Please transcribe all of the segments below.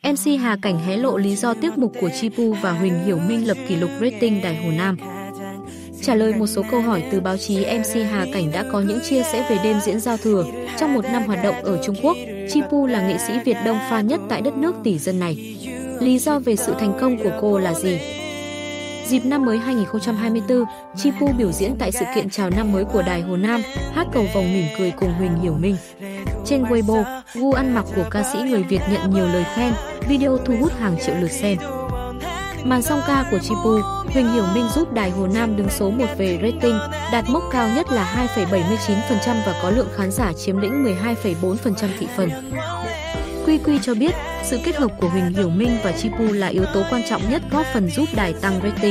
MC Hà Cảnh hé lộ lý do tiết mục của Chipu và Huỳnh Hiểu Minh lập kỷ lục rating Đài Hồ Nam. Trả lời một số câu hỏi từ báo chí, MC Hà Cảnh đã có những chia sẻ về đêm diễn giao thừa. Trong một năm hoạt động ở Trung Quốc, Chipu là nghệ sĩ Việt Đông pha nhất tại đất nước tỷ dân này. Lý do về sự thành công của cô là gì? Dịp năm mới 2024, Chipu biểu diễn tại sự kiện chào năm mới của Đài Hồ Nam, hát cầu vồng mỉm cười cùng Huỳnh Hiểu Minh. Trên Weibo, gu ăn mặc của ca sĩ người Việt nhận nhiều lời khen, video thu hút hàng triệu lượt xem. Màn song ca của Chipu, Huỳnh Hiểu Minh giúp Đài Hồ Nam đứng số 1 về rating, đạt mốc cao nhất là 2,79% và có lượng khán giả chiếm lĩnh 12,4% thị phần. QQ cho biết, sự kết hợp của Huỳnh Hiểu Minh và Chipu là yếu tố quan trọng nhất góp phần giúp đài tăng rating.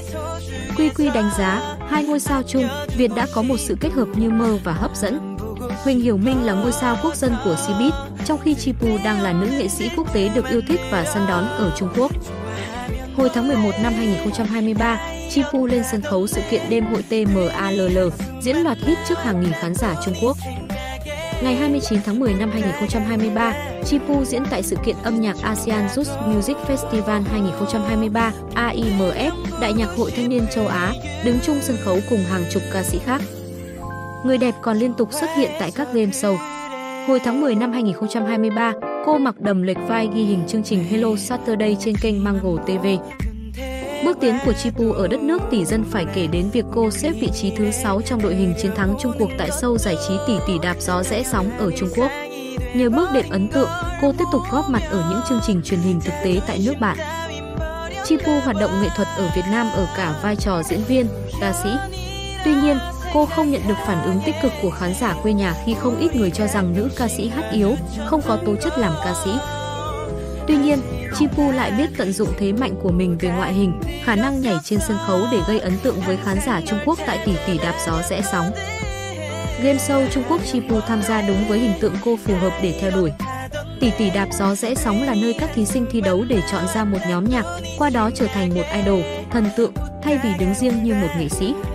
QQ đánh giá, hai ngôi sao chung, Việt đã có một sự kết hợp như mơ và hấp dẫn. Huỳnh Hiểu Minh là ngôi sao quốc dân của Cbiz, trong khi Chipu đang là nữ nghệ sĩ quốc tế được yêu thích và săn đón ở Trung Quốc. Hồi tháng 11 năm 2023, Chipu lên sân khấu sự kiện đêm hội TMALL, diễn loạt hit trước hàng nghìn khán giả Trung Quốc. Ngày 29 tháng 10 năm 2023, Chipu diễn tại sự kiện âm nhạc ASEAN Youth Music Festival 2023 AIMF, Đại nhạc hội thanh niên châu Á, đứng chung sân khấu cùng hàng chục ca sĩ khác. Người đẹp còn liên tục xuất hiện tại các game show. Hồi tháng 10 năm 2023, cô mặc đầm lệch vai ghi hình chương trình Hello Saturday trên kênh Mango TV. Bước tiến của Chipu ở đất nước tỷ dân phải kể đến việc cô xếp vị trí thứ 6 trong đội hình chiến thắng chung cuộc tại show giải trí Tỷ Tỷ Đạp Gió Rẽ Sóng ở Trung Quốc. Nhờ bước đệm ấn tượng, cô tiếp tục góp mặt ở những chương trình truyền hình thực tế tại nước bạn. Chipu hoạt động nghệ thuật ở Việt Nam ở cả vai trò diễn viên, ca sĩ. Tuy nhiên, cô không nhận được phản ứng tích cực của khán giả quê nhà khi không ít người cho rằng nữ ca sĩ hát yếu, không có tố chất làm ca sĩ. Tuy nhiên, Chipu lại biết tận dụng thế mạnh của mình về ngoại hình, khả năng nhảy trên sân khấu để gây ấn tượng với khán giả Trung Quốc tại Tỷ Tỷ Đạp Gió Rẽ Sóng. Game show Trung Quốc, Chipu tham gia đúng với hình tượng cô phù hợp để theo đuổi. Tỷ Tỷ Đạp Gió Rẽ Sóng là nơi các thí sinh thi đấu để chọn ra một nhóm nhạc, qua đó trở thành một idol, thần tượng, thay vì đứng riêng như một nghệ sĩ.